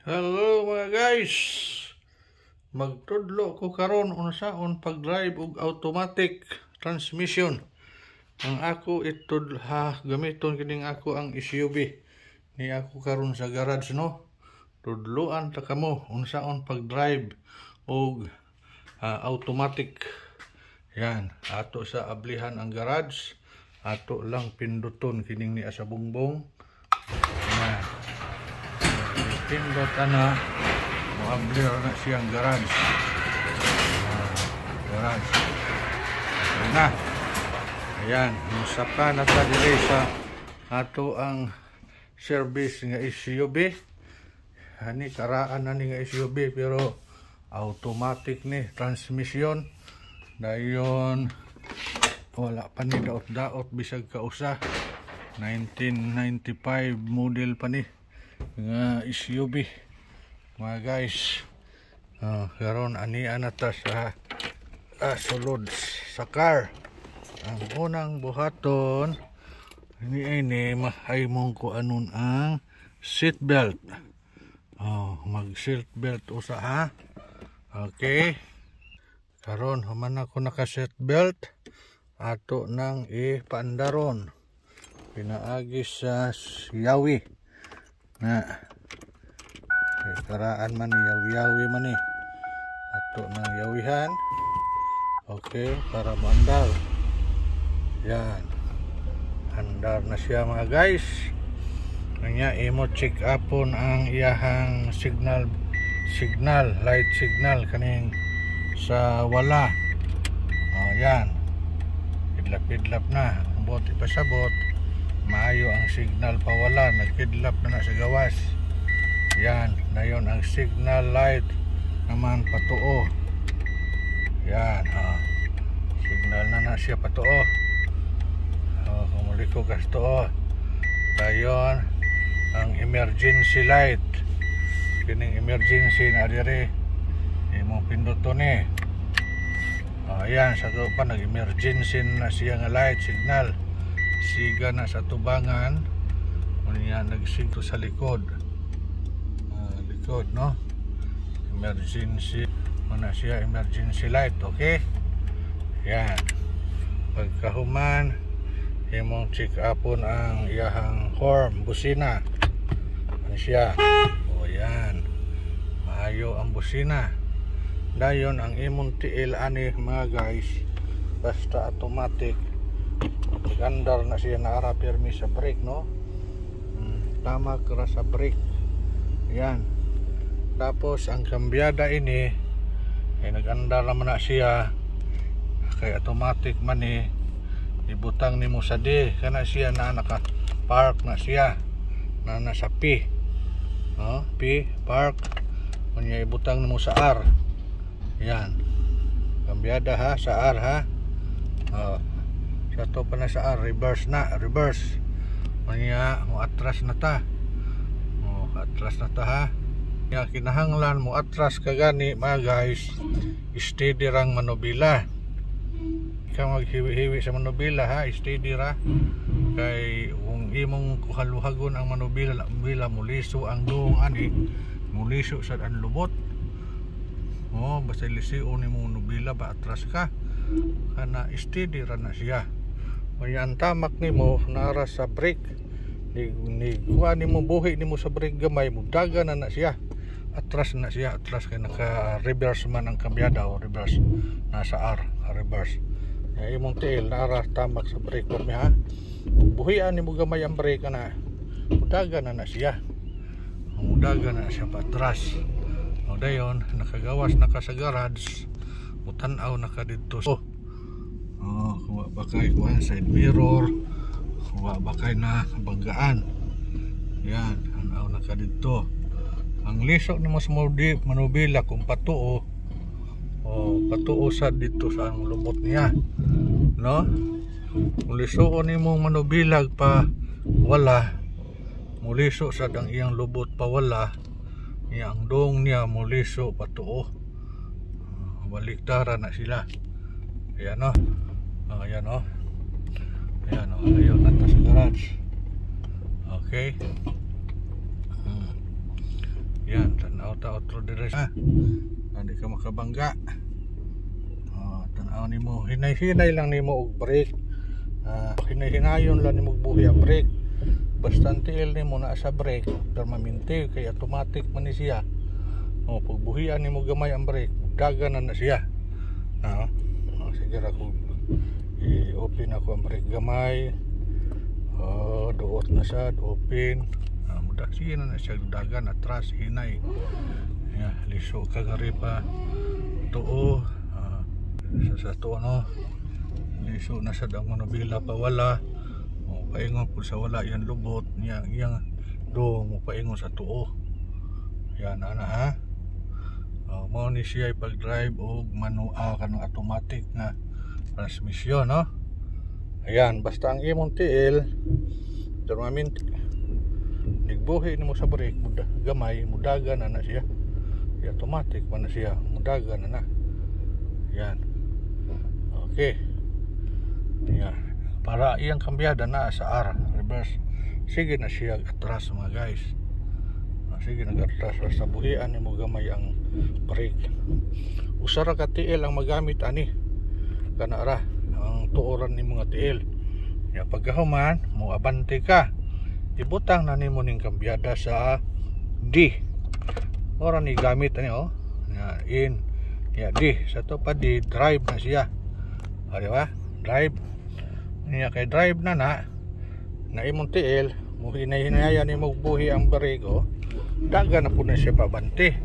Hello mga guys. Magtudlo ko karon unsaon pag-drive og automatic transmission. Ang ako gamiton kining ako ang SUV. Ni ako karon sa garage no. Tudloan ta kamo unsaon pag-drive og automatic. Yan, ato sa ablihan ang garage. Ato lang pinduton kining ni asa bungbong. Yan. Pindot na mo-ablir na siyang garage. Garage. Ayan na. Ayan, musaka na ta diri sa ato ang service nga SUV. Ani karaan na ni nga SUV pero automatic ni transmission. Dayon wala pa ni daot-daot bisag kausa. 1995 model pa ni nga SUV mga guys. Karon ani anata sa sulod sa car. Ang unang buhaton ini mahimong ko anon ang seat belt. Mag seat belt usa ha. Okay, karon human ako naka seat belt. Ato nang ipaandaron pinaagi sa yawi na karaan man ni yawi man ni ato nang yawihan. Okay, para maandar. Yan, andar na siya mga guys. Kanya imo check upon ang iyahang light signal kaning sa wala. Yan, idlap na bot ipasabot maayo ang signal pawala, nagkidlap na sa gawas. Yan, nayon ang signal light naman patuo. Yan, signal na siya patuo. Kumuli ko kastuo. Dayon ang emergency light. Kining emergency na diri imong pinduton ni. Ayan, sa to pa nag-emergency na siya nga light signal. Siga na sa tubangan. Unya nagsigto sa likod. Likod no. Emergency. Muna siya emergency light, okay? Yan. Pagkahuman, imong check upon ang iyahang horn, busina. Ano siya? Yan. Maayo ang busina. Dayon ang imong tiil ani mga guys. Basta automatic. Gandar na siya naara permi sa brake no. Tama kara sa brake. Yan. Tapos ang kambyada ini ay nagandar naman na siya. Kay automatic man ni ibutang nimo sa D kana siya na naka park na siya na nasa P. P park. Kunya ibutang nimo sa R. Yan. Kambyada ha sa R ha. Sa to pa na sa reverse na, reverse. Manya mo atras na ta. Atras na ta ha. Ya kinahanglan mo atras kagani mga guys. Steady rang manubila. Ikaw maghiwi-hiwi sa manubila ha, steady ra. Kay kung imong kuhaluhagon ang manubila, muliso ang duong ani, muliso sa ang lubot. Basta lisio ni mo manubila ba atras ka. Kana steady ra na siya. Kaya ang tamak nimo nara sa brake ni kuha nimo buhi nimo sa brake gamay mudaga na siya. Atras na siya, atras kay naka reverse man ang kambyada o reverse nasa R, reverse. Imong tail nara tamak sa brake mo ha. Buhian nimo gamay ang brake na mudaga na siya. Mudaga na siya patras. Dayon nakagawas naka sa garage. Mutanaw naka dito. Kuha ba kay side mirror, kuha ba kay na banggaan. Yan, anaw na ka dito. Ang lisok ni mas manubila kung patuo. Patuo sa dito sa ang lubot niya. No? Kung lisok ni mong manubilag pa wala, muliso sa ang iyang lubot pa wala, ang dong niya muliso patuo. Baliktaran na sila. Ayan o. Ayan o. Ayan o. Ayaw na ta sa garage. Okay. Yan, tanaw ta otro dire ha. Hindi ka makabangga. Tanaw nimo, hinay-hinay lang nimo og brake. Hinay-hinayon lang nimo buhi ang brake. Basta tiil nimo na sa brake, permanente kay automatic man ni siya. Pag buhian nimo gamay ang brake, dagan na siya. Sige ra ko i-open ako ang brake gamay. Duot na siya, open. Mudak siya na siya dagan atras hinay. Liso kagari pa tuo. Sa tuo no. Liso na siya ang manubila pa wala. Paingon po sa wala yan lubot niya yang do mo paingon sa tuo. Yan ana ha. Mao ni siya pag-drive og manual kanang automatic na transmission no. Ayan, basta ang imong tiil permanente nigbuhi nimo sa brake gamay mudagan na siya. Automatic man na siya, mudagan na. Yan. Okay. Yan. Para iyang kambyada na sa R reverse. Sige na siya atras mga guys. Sige nag-atras sa buhian nimo gamay ang brake. Usa ra ka tiil ang magamit ani. Kana ra ang tuoran nimo nga tiil. Ya pagkahuman mo abante ka. Ibutang na nimo ning kambyada sa D. Ora ni gamit ani in. Ya D sa to pa D drive na siya. Di ba? Drive. Niya kay drive na imong tiil mo hinay-hinayan ni mo buhi ang brake daga na po na siya pabante.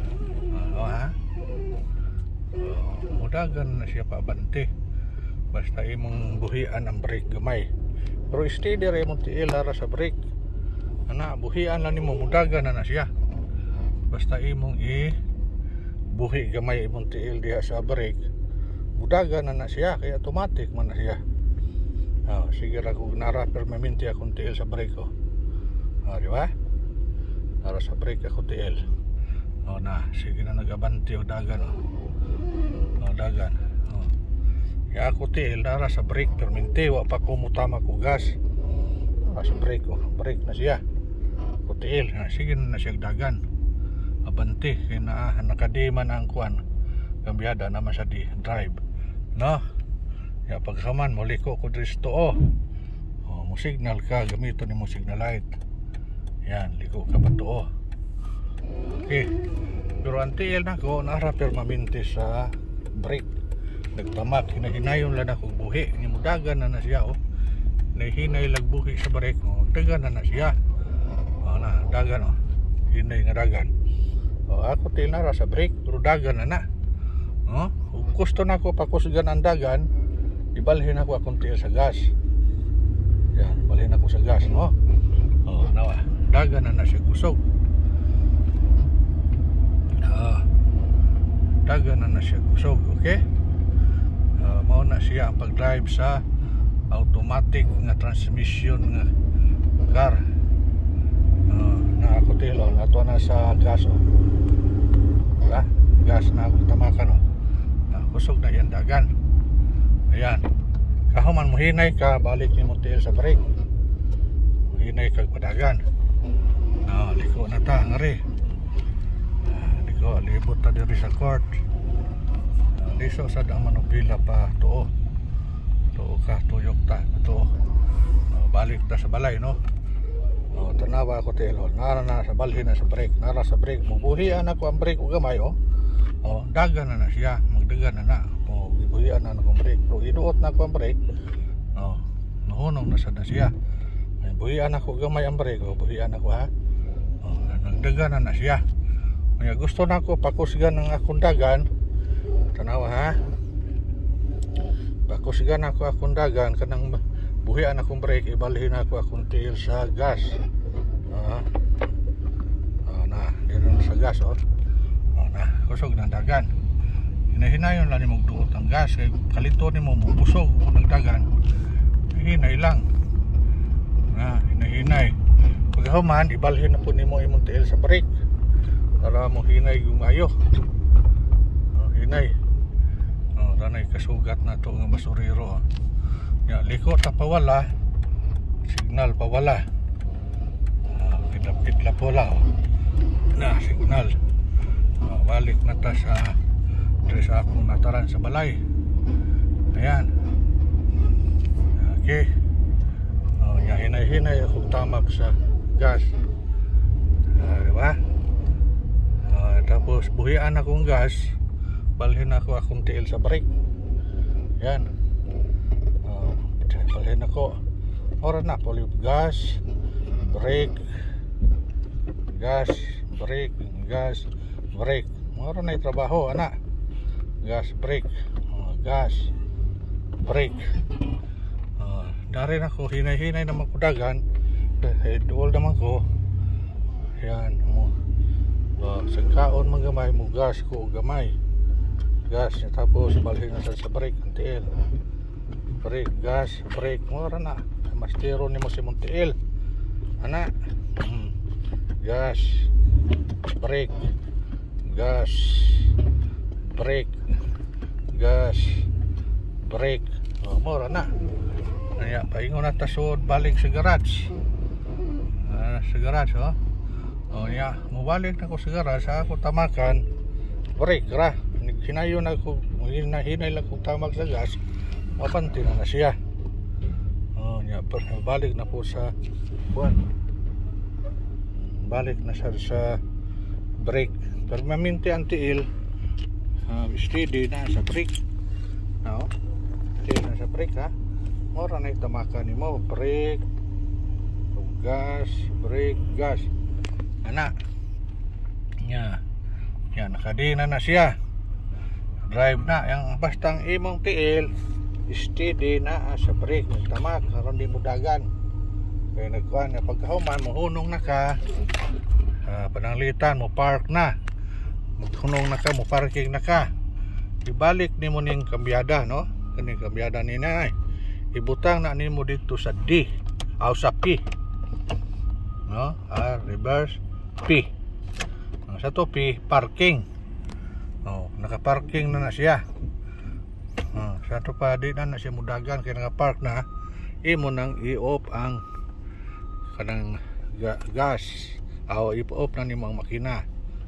Dagan na siya pabante basta imong buhian ang brake gamay. Pero steady ra imong tiil ara sa brake buhian lang nimo mudagan na siya basta imong buhi gamay imong tiil diha sa brake mudagan na siya kaya automatic man na siya. Sige ra kung nara permanente akong tiil sa brake ko. Di ba? Nara sa brake ako tiil. Sige na nagabante o dagan dagan. Ya ako tiil nara sa brake permanente wa pa ko mutama ko gas. Nara sa brake ko, brake na siya. Ako tiil, sige na siya dagan. Abante kay nakadiman ang kuan. Kambyada naman sa drive. No? Ya pagkaman mo liko ko dito mo signal ka gamito ni mo signal light. Yan liko ka ba to okay. Pero ang tiil na ko nara permanente sa brake nagtamak hinahinayon lang ako buhi ni mudagan na siya nahinay lag buhi sa brake dagan na siya dagan hinay nga dagan ako tiil nara sa brake pero dagan na gusto na ko pakusgan ang dagan ibalhin ako akong tiil sa gas. Yan, balhin ako sa gas, no? Nawa, dagan na siya kusog. Dagan na siya kusog, okay? Mao na siya ang pag-drive sa automatic nga transmission nga car. Na ako tiil, nato na sa gas, diba? Gas na ako tamakan, kusog na yan dagan. Ayan, kahuman mo hinay ka, balik ni mo tiil sa brake. Hinay kag padagan. Liko na ta, ngari. Liko, libot ta diri sa court. Liso sa dang manubila pa, tuo. Tuo ka, tuyok ta, tuo. Balik ta sa balay, no? Tanawa ako tiil, nara na sa balhin na sa brake. Nara sa brake, mubuhian ako ang brake o gamay, dagan na siya, magdagan na ibuhian na akong brake. Pero iduot na ako ang brake, nahunong na siya. Buhian ako gamay ang brake, buhian ako nagdagan na siya. Kaya gusto na ako pakusgan ng akong dagan. Tanawa pakusgan ako akong dagan kanang buhian akong brake, ibalhin ako akong tiil sa gas. Dito na sa gas kusog ng dagan. Hinahinayon lang ni mong duot ang gas kay kalito ni mo busog mo nagdagan. Hinay lang. Hinahinay. Pagkahuman ibalhin na po nimo imong tiil sa brake para mo hinay gumayo. Hinay. Tanay kasugat na to nga basurero. Ya liko ta pawala. Signal pawala. Kidlap-kidlap wala. na signal. Balik na ta sa akong nataran sa balay. Ayan. Okay. Hinay-hinay ako tamak sa gas. Diba? Tapos buhian akong gas, balhin ako akong tiil sa brake. Yan. Balhin ako. Ora na puli gas, brake, gas, brake, gas, brake. Ora na trabaho ana. Gas, brake, gas, brake. Dari na ko hinay-hinay na makudagan. Duol naman ko. Yan mo. Sagkaon magamay mo gas ko gamay. Gas tapos balhin na sa brake ang tiil. Brake, gas, brake. Mura na. Mastero ni mo si Montiel. Ana. Gas, brake, gas, brake, gas, brake. Mura na. Kaya paingon na tasod balik sa garage. Sa garage ya, mubalik na ko sa garage. Ako tamakan brake ra. Hinayon ako, hinay lang kong tamag sa gas. Mapanti na siya. Ya, balik na po sa buwan. Balik na siya sa brake. Pero maminti ang tiil, steady na sa brake. Steady na sa brake ha. Mora na itamakan ni mo. Brake, gas, brake, gas. Ana. Yan. Yan, nakadina na siya. Drive na. Yang bastang imong tiil, steady na sa brake. Tamak, karon di mo dagan. Kaya nagkuhan na pagkahuman, mohunong na ka. Pananglitan, mo park na. Maghunong na ka, mo parking na ka. Ibalik ni mo ning kambyada, no? Kaning kambyada ni na. Ibutang na nimo dito sa D o sa P, no? Reverse P. Sa to P, parking. Naka-parking na siya. Sa to pa di na siya mudagan kaya naka-park na. Imo nang i-off ang kanang gas. I-off na nimo ang makina.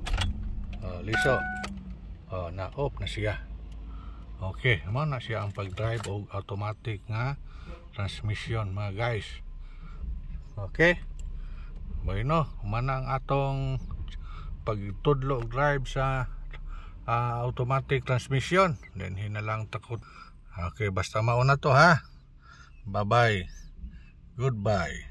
Liso. Na-off na siya. Okay, mo na siya ang pag-drive o automatic nga transmission mga guys. Okay. Bueno, humana ang atong pagtudlo og drive sa automatic transmission. Then hinalang takot. Okay, basta mauna to ha. Bye-bye. Goodbye.